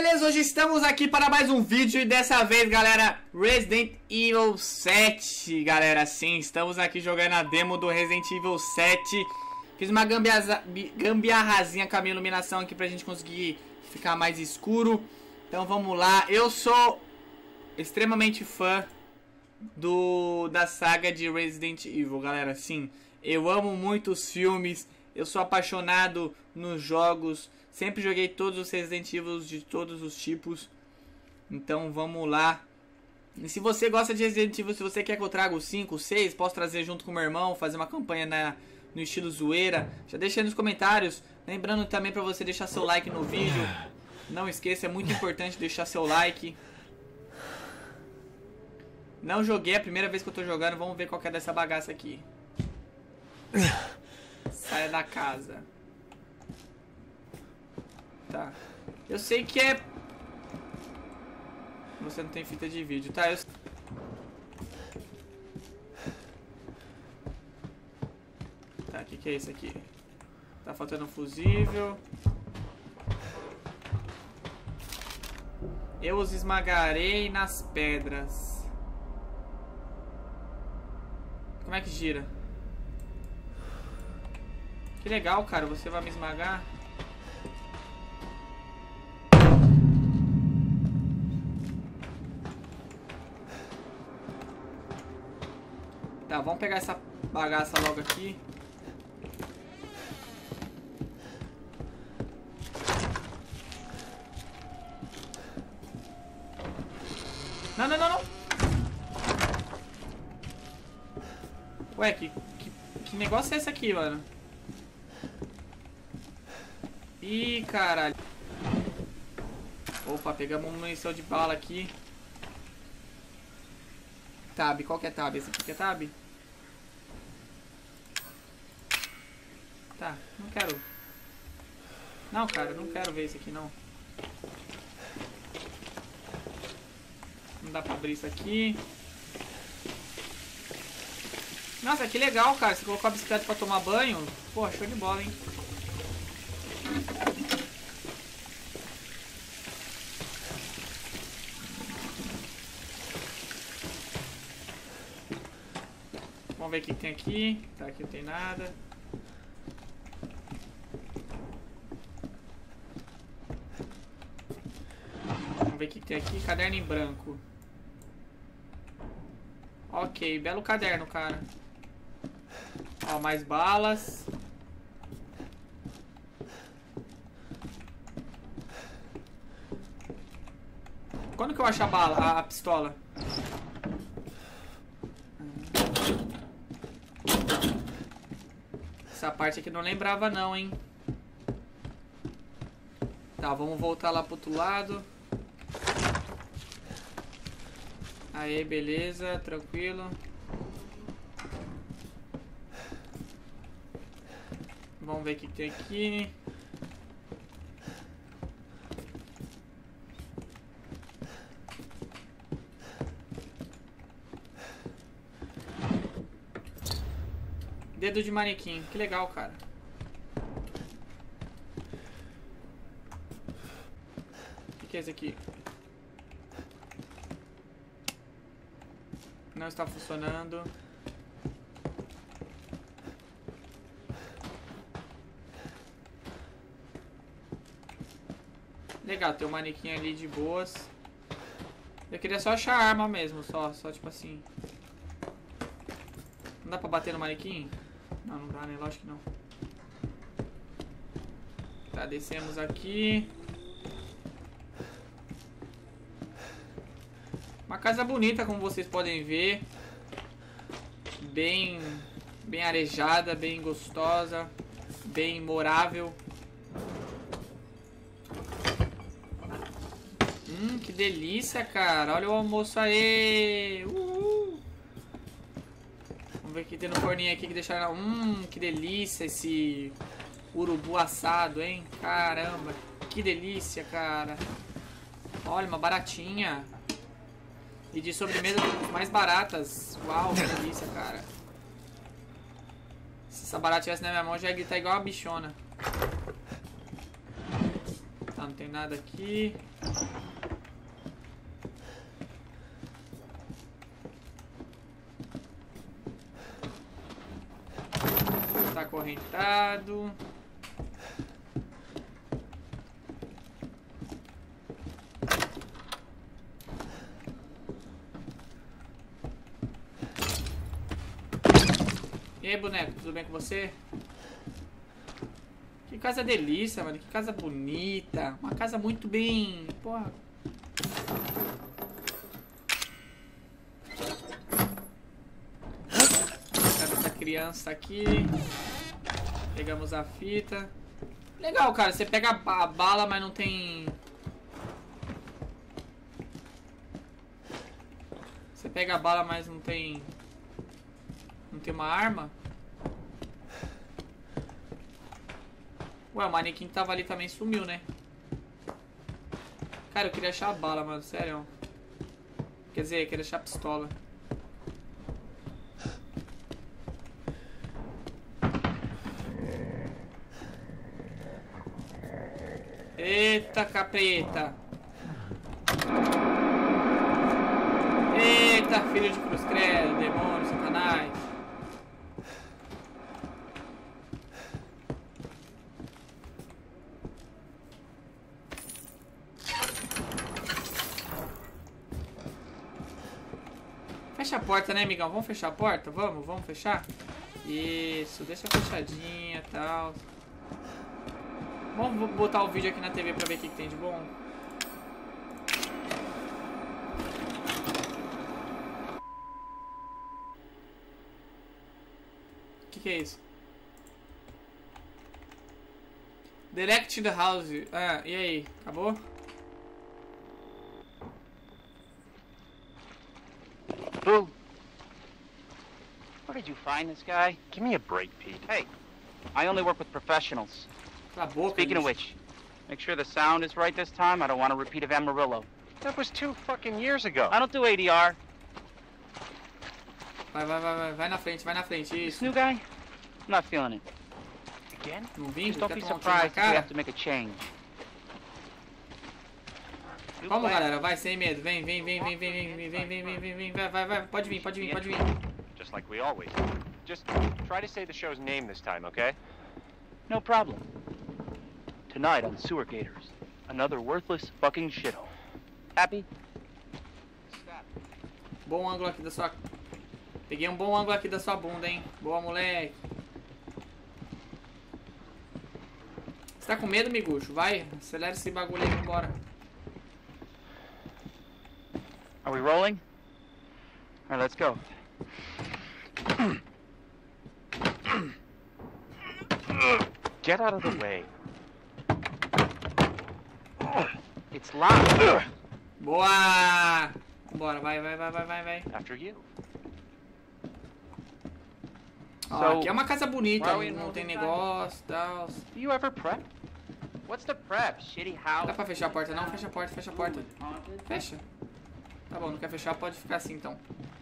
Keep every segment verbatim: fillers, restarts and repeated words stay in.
beleza? Hoje estamos aqui para mais um vídeo e dessa vez, galera, Resident Evil sete, galera, sim, estamos aqui jogando a demo do Resident Evil sete. Fiz uma gambiaza, gambiarrazinha com a minha iluminação aqui pra gente conseguir ficar mais escuro. Então vamos lá, eu sou extremamente fã do, da saga de Resident Evil, galera, sim. Eu amo muito os filmes, eu sou apaixonado nos jogos. Sempre joguei todos os Resident Evil de todos os tipos. Então vamos lá. E se você gosta de Resident Evil, se você quer que eu traga o cinco, o seis, posso trazer junto com o meu irmão, fazer uma campanha na, no estilo zoeira. Já deixa aí nos comentários. Lembrando também pra você deixar seu like no vídeo. Não esqueça, é muito importante deixar seu like. Não joguei, é a primeira vez que eu tô jogando. Vamos ver qual que é dessa bagaça aqui. Saia da casa. Tá. Eu sei que é... Você não tem fita de vídeo, tá? Eu... Tá, o que que é isso aqui? Tá faltando um fusível. Eu os esmagarei nas pedras. Como é que gira? Que legal, cara. Você vai me esmagar? Tá, vamos pegar essa bagaça logo aqui. Não, não, não, não. Ué, que, que, que negócio é esse aqui, mano? Ih, caralho. Opa, pegamos uma munição de bala aqui. Tab, qual que é tab? Esse aqui que é tab? Tá, não quero. Não, cara, não quero ver esse aqui não. Não dá pra abrir isso aqui. Nossa, que legal, cara. Você colocou a bicicleta pra tomar banho. Pô, show de bola, hein? Vamos ver o que tem aqui. Tá, aqui não tem nada. Vamos ver o que tem aqui. Caderno em branco. Ok, belo caderno, cara. Ó, mais balas. Quando que eu acho a bala, a, a pistola? Essa parte aqui não lembrava não, hein? Tá, vamos voltar lá pro outro lado. Aê, beleza, tranquilo. Vamos ver o que tem aqui. Dedo de manequim, que legal, cara. O que que é esse aqui? Não está funcionando. Legal, tem um manequim ali de boas. Eu queria só achar a arma mesmo, só, só tipo assim. Não dá pra bater no manequim? Não, não dá, né? Lógico que não. Tá, descemos aqui. Uma casa bonita, como vocês podem ver. Bem, bem arejada, bem gostosa, bem morável. Hum, que delícia, cara. Olha o almoço aí. Uhul. Vamos ver o que tem no forninho aqui que deixaram. Hum, que delícia esse urubu assado, hein? Caramba, que delícia, cara. Olha, uma baratinha. E de sobremesa mais baratas. Uau, que delícia, cara. Se essa barata tivesse na minha mão, eu já ia gritar igual a bichona. Tá, não tem nada aqui. Tá acorrentado. E aí, boneco, tudo bem com você? Que casa delícia, mano. Que casa bonita. Uma casa muito bem... Porra. Cadê essa criança aqui? Pegamos a fita. Legal, cara. Você pega a bala, mas não tem... Você pega a bala, mas não tem... Não tem uma arma? Ué, o manequim que tava ali também sumiu, né? Cara, eu queria achar a bala, mano. Sério. Quer dizer, eu queria achar a pistola. Eita, capeta. Eita, filho de cruz credo, demônio, satanás. Fecha a porta, né, amigão? Vamos fechar a porta? Vamos, vamos fechar? Isso, deixa fechadinha e tal. Vamos botar o vídeo aqui na T V pra ver o que, que tem de bom. O que, que é isso? Direct the house. Ah, e aí? Acabou? Boo! Where did you find this guy? Give me a break, Pete. Hey, I only work with professionals. Cala a boca, Speaking of bicho. which, make sure the sound is right this time. I don't want a repeat of Amarillo. That was two fucking years ago. I don't do A D R. Vai, vai, vai, vai, vai na frente, vai na frente, This isso. new guy? I'm not feeling it. Again? Não vim, Just don't quer be tomar um tiro na surprised if we cara? have to make a change. New Vamos, plan. galera, vai, sem medo. Vem, vem, vem, vem, vem, vem, vem, vem, vem, vem, vem, vem, vai, vai, vai. Pode vir, pode vir, pode vir. Just like we always do. Just try to say the show's name this time, okay? No problem. Tonight on Sewer Gators, another worthless fucking shithole. Happy? Bom ângulo aqui da sua... Peguei um bom ângulo aqui da sua bunda, hein? Boa, moleque. Você tá com medo, miguxo? Vai, acelera esse bagulho aí, vambora. Are we rolling? All right, let's go. Get out of the way. It's locked. Boa! Vambora, vai, vai, vai, vai, vai, vai. After you. Ó, So, aqui é uma casa bonita, why are we não tem moving negócio e tal. Do you ever prep? What's the prep? Shitty house? Dá pra fechar a porta não? Fecha a porta, fecha a porta. Fecha. Tá bom, não quer fechar, pode ficar assim então.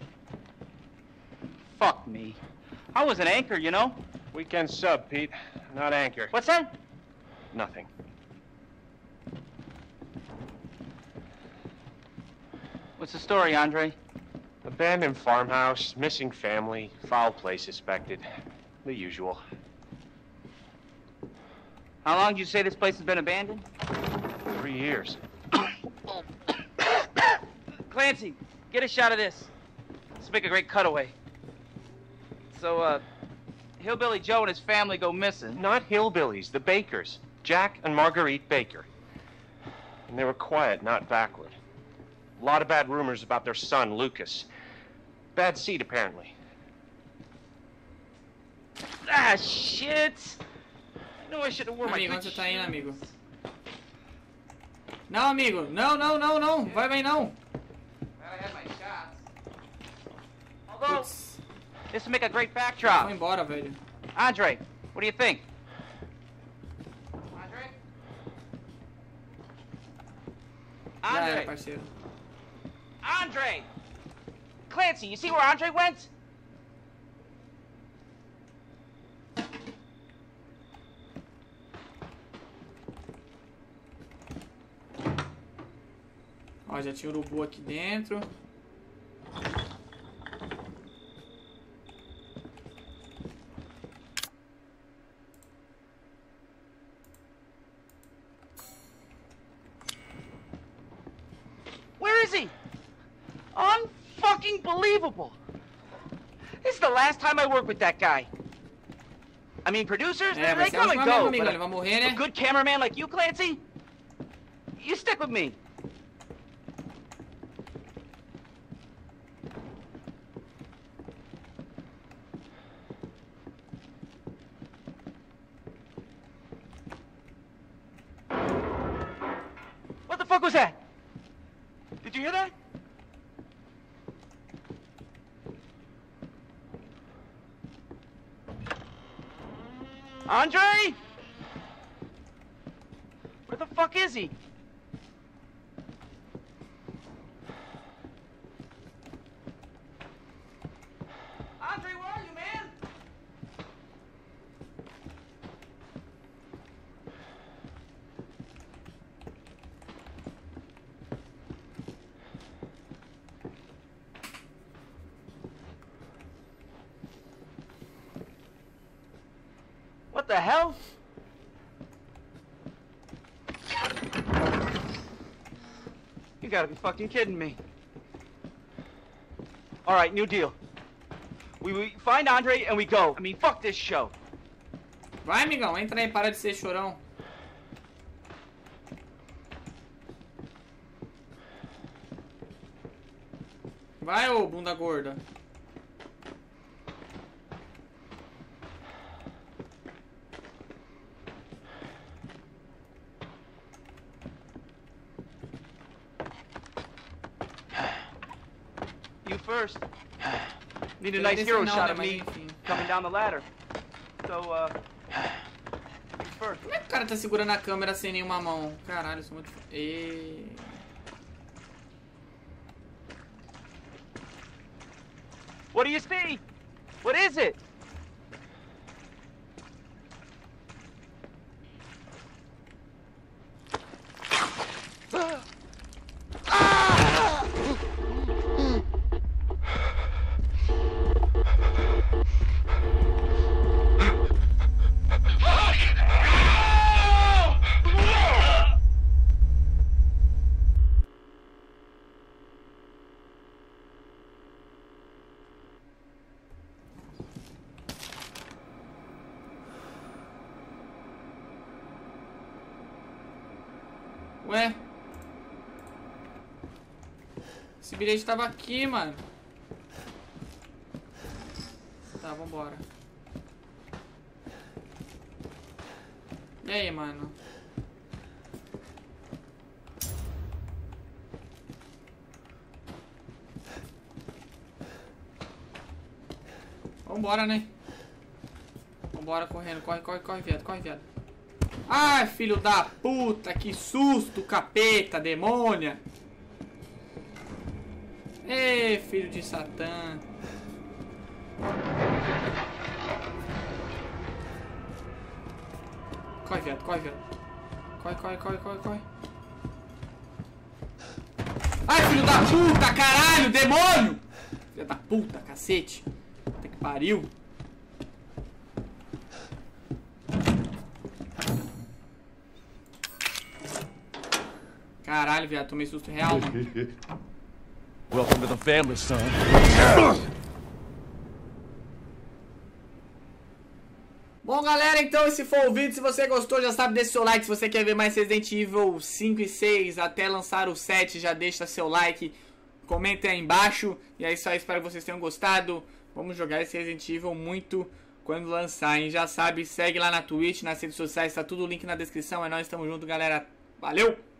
Fuck me. I was an anchor, you know? Weekend sub, Pete. Not anchor. What's that? Nothing. What's the story, Andre? Abandoned farmhouse, missing family, foul play suspected. The usual. How long did you say this place has been abandoned? Three years. Clancy, get a shot of this. Let's make a great cutaway. So, uh, Hillbilly Joe and his family go missing. Not hillbillies, the Bakers. Jack and Marguerite Baker. And they were quiet, not backward. A lot of bad rumors about their son, Lucas. Bad seed, apparently. Ah, shit! I knew I should have worn my Amigo, good onde você tá indo, shoes. amigo? Não, amigo. Não, não, não, não. Vai, vai, não. Glad I had my shots. Although, Putz, this would make a great foi backdrop. embora, velho. Andre, what do you think? Andre? Já era, Andre! parceiro. Andre! Clancy, you see where Andre went? Ó, já tinha urubu aqui dentro. Where is he? Unfucking believable. This is the last time I work with that guy. I mean, producers, É, they vai ser a come and última go. mesmo, amigo. But Ele vai morrer, a né? good cameraman like you, Clancy, you stick with me. What the fuck was that? Did you hear that? Andre? Where the fuck is he? Andre, where are you, man? What the hell? You gotta be fucking kidding me. All right, new deal. We, we find Andre and we go. I mean, fuck this show. Vai, amigão. Entra aí. Para de ser chorão. Vai, ô bunda gorda. You first. Need a Eu nice desse hero não, shot né, of mas me enfim. coming down the ladder. So, uh, you first. Como é que o cara tá segurando a câmera sem nenhuma mão? Caralho, eu sou muito... E... What do you see? What is it? Ué? Esse bilhete tava aqui, mano. Tá, vambora. E aí, mano? Vambora, né? Vambora correndo. Corre, corre, corre, viado. Corre, viado. Ai, filho da puta, que susto, capeta, demônia. Ei, filho de Satã. Corre, viado, corre, viado. Corre, corre, corre, corre, corre. Ai, filho da puta, caralho, demônio. Filho da puta, cacete. Puta que pariu. Caralho, viado, tomei susto real, mano. Welcome to the family, son. Bom, galera, então esse foi o vídeo. Se você gostou, já sabe, deixa seu like. Se você quer ver mais Resident Evil cinco e seis até lançar o sete, já deixa seu like. Comenta aí embaixo. E é isso aí, espero que vocês tenham gostado. Vamos jogar esse Resident Evil muito quando lançar, hein? Já sabe, segue lá na Twitch, nas redes sociais, tá tudo o link na descrição. É nóis, tamo junto, galera. Valeu!